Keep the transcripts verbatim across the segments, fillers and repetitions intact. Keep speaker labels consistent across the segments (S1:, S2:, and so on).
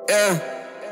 S1: Yeah.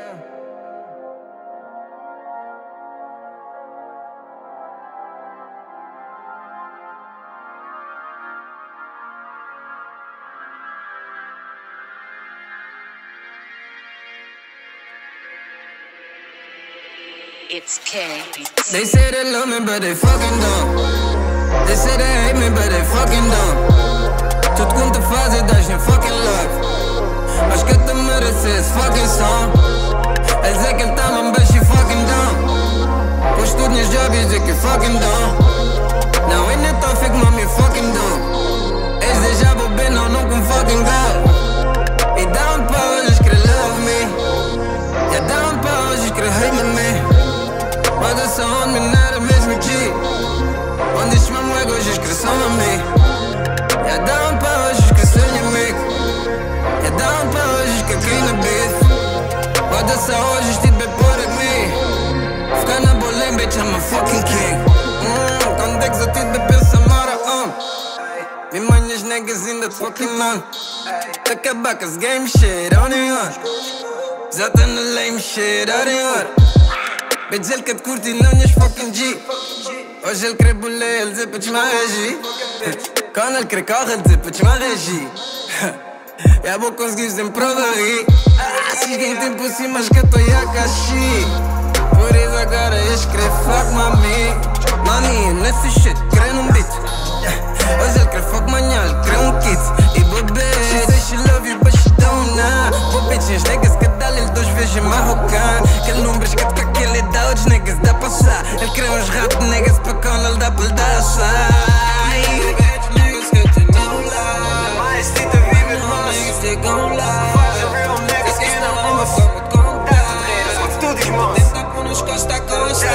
S2: It's K.
S1: They say they love me, but they fucking don't. They say they hate me, but they fucking don't. Tudo quanto fazem, dás em fucking love. Mas que te mereces fucking song. Eles é que ele tá mesmo baixo e fucking down. Pois tudo nos jobs dizer que fucking down. Não, ainda tô fico, mami, fucking down. Eles deixam beber, não, não com fucking down. E down pra hoje escrever love me. Yeah, down pra hoje escrever hate me. Mas essa onda não era mesmo G. Onde este mesmo ego hoje esqueceu a mim. Yeah, down pra hoje esqueceu de mim. Yeah, down pra hoje esqueci na beat. Mas essa hoje estive bem por aqui. Ficar na bolém, bitch, I'm a fucking king. Hum, quando é que eu tive de pensar, mora, um. Me manhas niggas ainda fucking on. Tá acabar com as game shit, on and on. Já tá no lame shit, on and on. Bitch, ele que te curte e não és fucking G. Hoje ele quer bolé, ele diz para desmarreagir. Quando ele quer correr, ele diz para desmarreagir. E a boa conseguir sempre prova aí. Se alguém tem por cima, mas que eu tô a caxi. Por isso agora eu escrevo fuck mami. Mami, nesse shit, crê num beat. Hoje ele quer fuck manhã, ele quer um kit. E bebê, she say she love you, but she don't know. Pô bitch, as niggas que dá-lhe ele duas vezes marrocão. Aquele número escrito que aquele dá, os niggas dá pra passar. Ele quer uns rap niggas para quando ele dá pra lhe dar sai. Niggas que te não lá. Mas se te vive longe, niggas te gon' lá. Faz a real niggas que não ama só pra te contar. Tudo irmão. Tenta com nos costa a costa.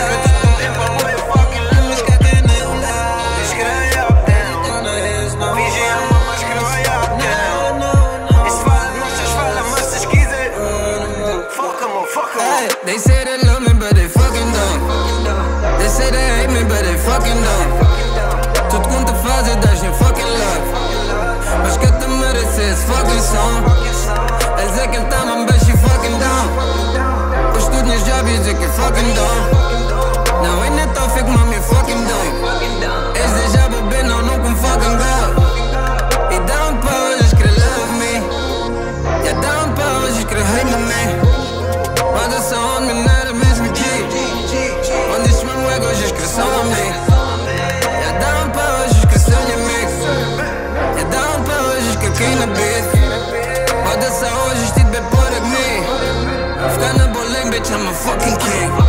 S1: They say they love me, but they fucking don't. They say they hate me, but they fucking don't. Tudo quanto fazem, dás em fucking love. Mas que te mereces fucking song. Eles é que ele tá mesmo baixo e fucking down. Pois tudo nos jobs dizer que fucking down. Não, ainda tô fico, mami, fucking down. Eles deixam beber, não, não com fucking down. E down pra hoje escrever love me. Yeah, down pra hoje escrever hate me. Mas essa onda não era mesmo G. Onde este mesmo ego hoje esqueceu a mim. Yeah, down pra hoje esqueceu de mim. Yeah, down pra hoje esqueci na beat. Mas essa hoje estive bem por aqui. Ficar na bolém, bitch, I'm a fucking king.